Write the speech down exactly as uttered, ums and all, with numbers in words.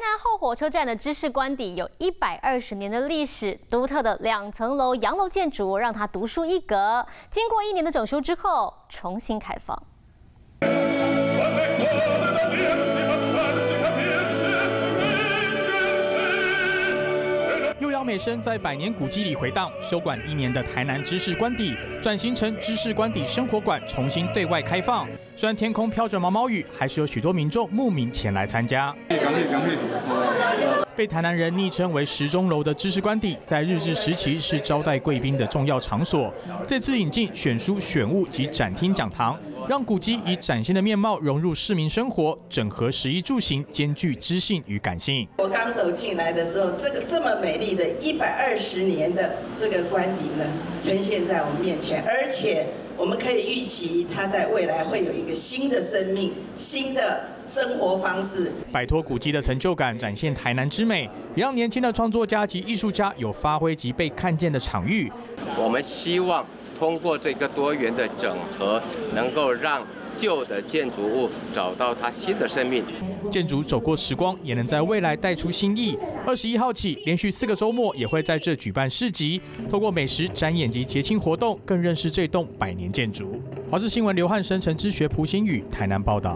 南后火车站的知识官邸有一百二十年的历史，独特的两层楼洋楼建筑让它独树一格。经过一年的整修之后，重新开放。 优雅美声在百年古迹里回荡。休馆一年的台南知识官邸转型成知识官邸生活馆，重新对外开放。虽然天空飘着毛毛雨，还是有许多民众慕名前来参加。被台南人昵称为“时钟楼”的知识官邸，在日治时期是招待贵宾的重要场所。这次引进选书、选物及展厅讲堂，让古迹以崭新的面貌融入市民生活，整合食衣住行，兼具知性与感性。 我刚走进来的时候，这个这么美丽的一百二十年的这个官邸呢，呈现在我们面前，而且我们可以预期它在未来会有一个新的生命、新的生活方式。 摆脱古迹的成就感，展现台南之美，也让年轻的创作家及艺术家有发挥及被看见的场域。 我们希望通过这个多元的整合，能够让旧的建筑物找到它新的生命。 建筑走过时光，也能在未来带出新意。二十一号起，连续四个周末也会在这举办市集，透过美食、展演及节庆活动，更认识这栋百年建筑。华视新闻刘汉生、陈之学、蒲新宇台南报道。